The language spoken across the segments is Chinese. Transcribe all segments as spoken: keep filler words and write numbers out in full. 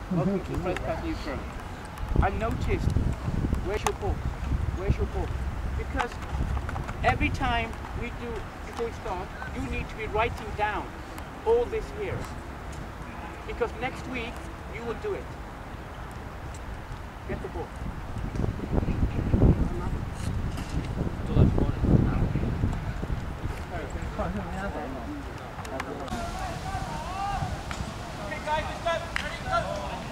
Welcome to the first class newsroom. I noticed, where's your book? Where's your book? Because every time we do, before we start, you need to be writing down all this here. Because next week, you will do it. Get the book. Okay guys, let's go. Ready, go.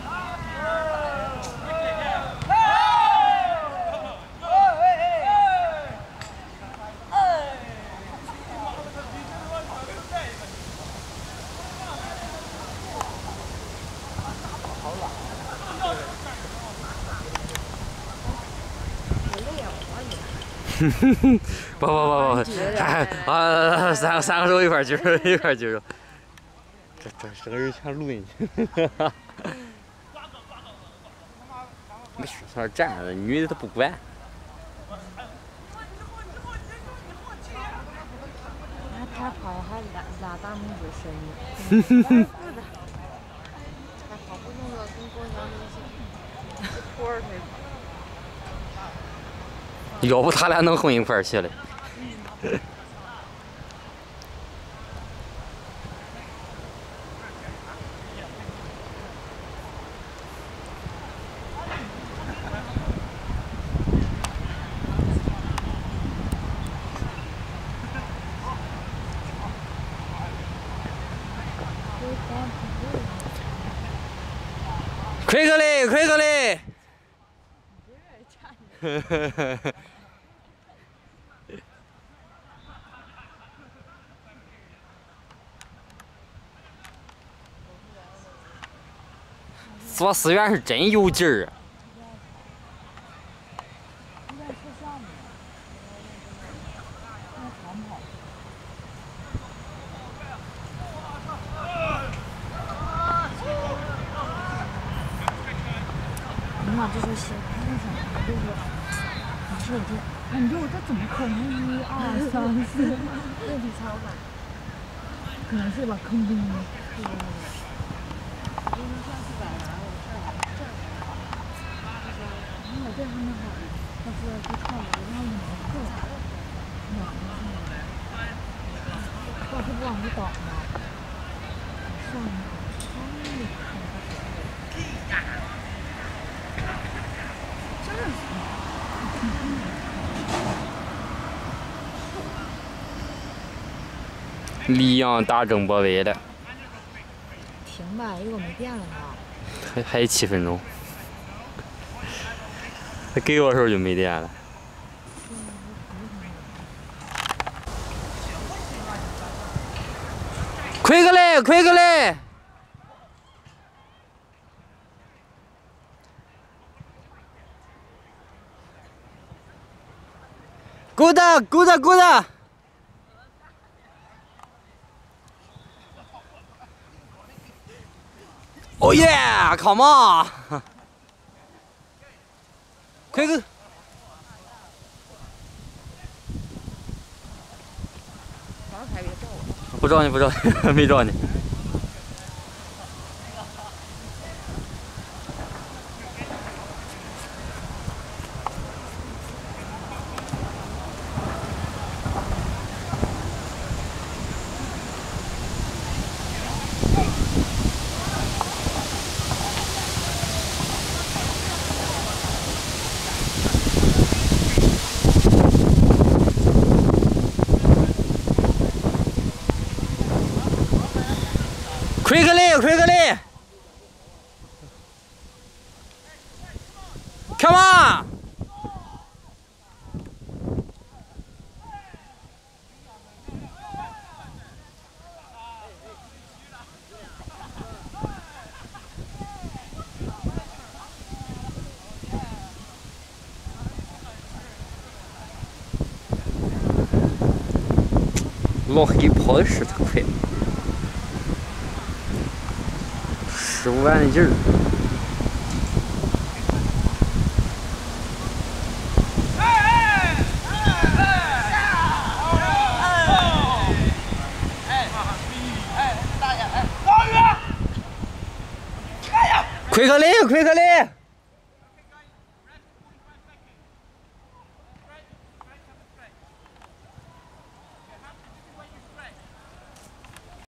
不不不不，还啊三个三个手一块举手一块举手，这这这个人全录进去，没事，在那站着，女的都不管。 他跑还拉拉大拇指声音，他好不容易跟公交那些托儿似的。 要不他俩能混一块儿去嘞。快个嘞，快个嘞！呵呵呵呵。 做思源是真有劲儿啊！ 你妈这说鞋为什么？就是你说我这，哎，你说我这怎么可能一二三四？问题超满，可能是吧，坑兵的。因为上次摆完，我这儿这儿，他说你我这还没好，他说不看我，让你们更暖和些。我这不往里倒吗？上面太厉害了。 李阳打郑博伟了。 停吧，一会儿没电了呢。 还还有七分钟。他给我时候就没电了。快个嘞，快个嘞！够的，够的，够的！ 哦耶 ，Come on！ 快个！不找你，不找你，没找你。快个嘞，快个嘞 ！Come on！ 老黑跑的是特快。 十五万的劲儿， 奎克林，奎克林。